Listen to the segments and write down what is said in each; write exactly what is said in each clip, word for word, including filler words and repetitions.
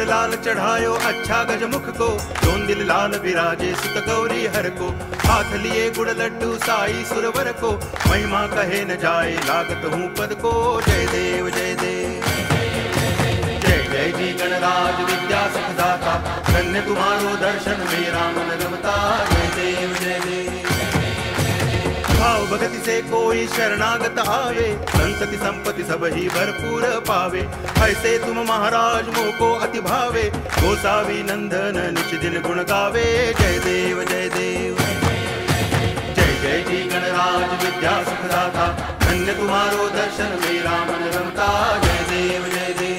वर लाल चढ़ायो अच्छा गजमुख को, जोन दिल लाल विराजे सुत गौरी हर को। हाथ लिए गुड़ लड्डू साई सुरवर को, महिमा कहे न जाए लागत हूँ पद को। जय देव जय देव जय जय जी गणराज विद्या सुखदाता, धन्य तुम्हारो दर्शन मेरा मन रमता। जय देव जय देव भाव भगति से कोई शरणागत आवे, संतति संपत्ति सब ही भरपूर पावे। ऐसे तुम महाराज मोको अति भावे, गोसावी नंदन निच दिन गुण गावे। जय देव जय देव जय जय जी गणराज विद्या सुखदाता, धन्य तुम्हारो दर्शन मेरा मन रमता। जय देव जय देव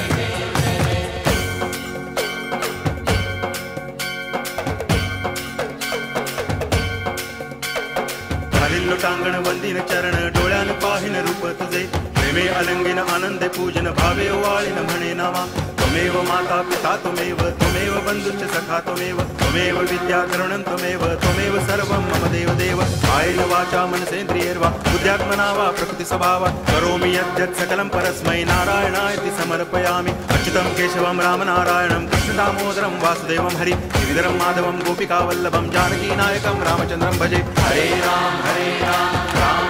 टांगण वंदिन चरण डोळ्यान पाहिन रूप तुझे, प्रेमे अलंगिन आनंदे पूजन भावे वाळिन म्हणे नामा। त्वमेव माता पिता त्वमेव, त्वमेव बंधुश्च सखा त्वमेव, त्वमेव विद्या द्रविणं त्वमेव, त्वमेव सर्वं मम देव देव। कायेन वाचा मनसेन्द्रियैर्वा बुद्ध्यात्मना वा प्रकृति स्वभावा, करोमि यद्यत् सकलं परस्मै नारायणायति समर्पयामि। अच्युतं केशवं रामनारायणं कृष्ण दामोदरं वासुदेवं हरि, गिरिधरं माधवं गोपिका वल्लभं जानकी नायकं रामचन्द्रं भजे। हरे राम हरे राम राम